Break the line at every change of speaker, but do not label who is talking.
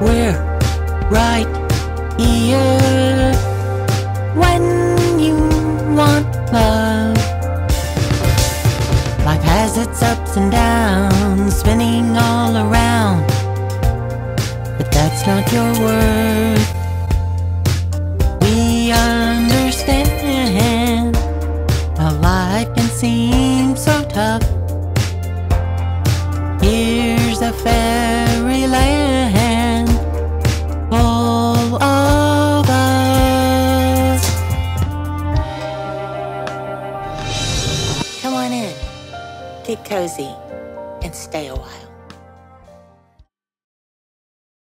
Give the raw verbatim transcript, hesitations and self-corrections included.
We're right here when you want love. Life has its ups and downs, spinning all around, but that's not your worth. We understand how life can seem so tough. Here's a fair